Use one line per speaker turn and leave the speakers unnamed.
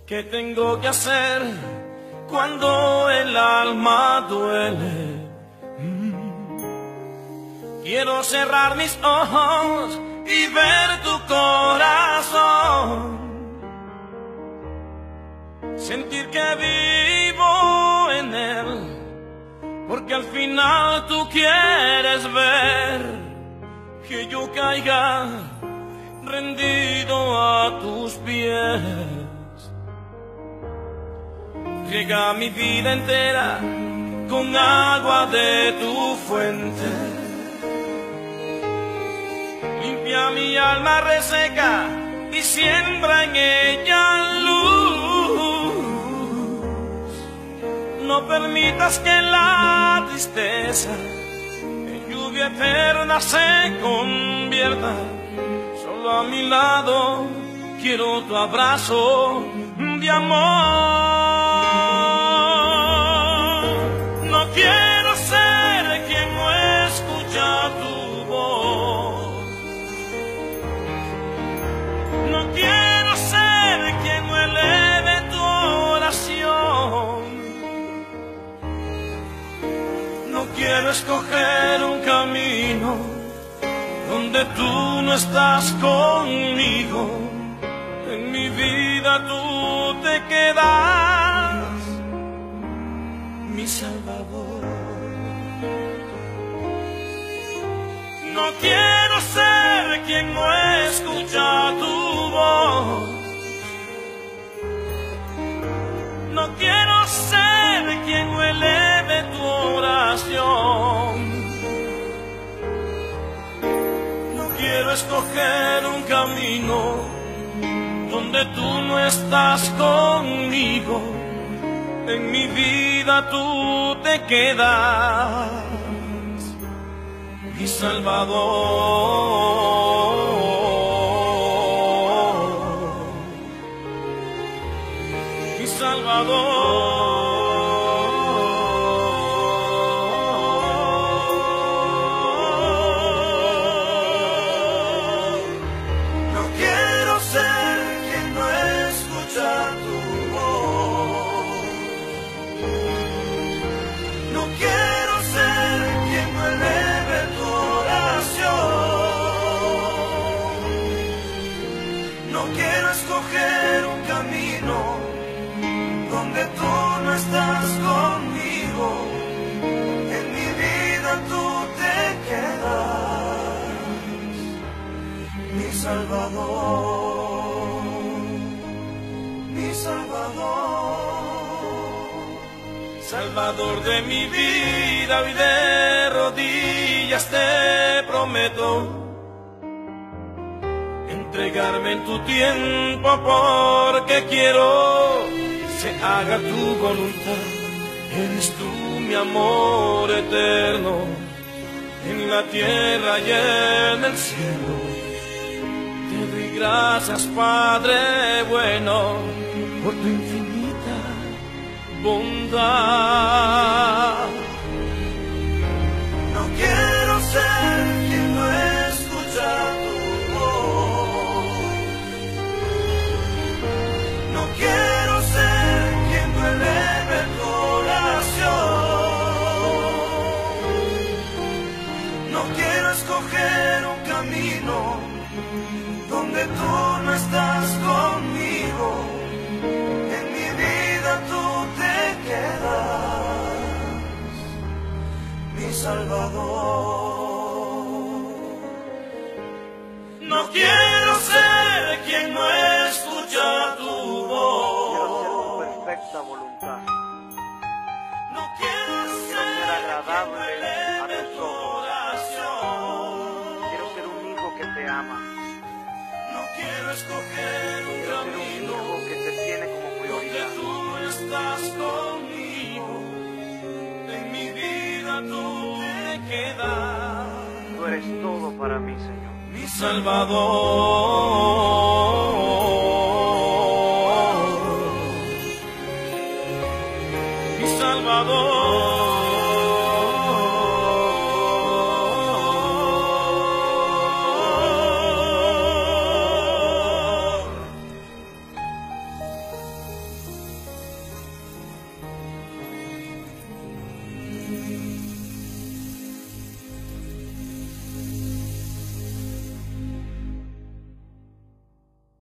¿Qué tengo que hacer cuando el alma duele? Quiero cerrar mis ojos y ver tu corazón, sentir que vivo en él, porque al final tú quieres ver que yo caiga rendido a tus pies. Riega mi vida entera con agua de tu fuente, limpia mi alma reseca y siembra en ella luz. No permitas que la tristeza en lluvia eterna se convierta. Solo a mi lado quiero tu abrazo de amor. No quiero ser quien no escucha tu voz. No quiero ser quien no eleve tu oración. No quiero escoger un camino donde tú no estás conmigo. En mi vida tú te quedas, mi Salvador. No quiero ser quien no escucha tu voz. No quiero ser quien no eleve tu oración. No quiero escoger un camino donde tú no estás conmigo. En mi vida tú te quedas, mi Salvador, mi Salvador. No quiero ser quien no escucha tu voz. No quiero ser quien no eleve tu oración. No quiero escoger un camino donde tú no estás conmigo. En mi vida tú te quedas, mi Salvador, mi Salvador. Salvador de mi vida, hoy de rodillas te prometo entregarme en tu tiempo, porque quiero se haga tu voluntad. Eres tú mi amor eterno, en la tierra y en el cielo. Te doy gracias, Padre bueno, por tu infinita bondad. No quiero ser quien no escucha tu voz. No quiero ser quien no eleve tu oración. No quiero escoger un camino donde tú no estás conmigo. En mi vida tú te quedas, mi Salvador. No quiero ser quien no escucha tu voz.
Quiero hacer tu perfecta voluntad.
No quiero ser
agradable
quien no
a
eleve
tus
tu
ojos.
oración.
Quiero ser un hijo que te ama.
No quiero escoger un
Quiero ser un
camino
hijo que te tiene como
donde
prioridad.
tú estás conmigo. En mi vida tú te quedas,
Tú eres todo para mí, Señor.
mi Salvador, mi Salvador.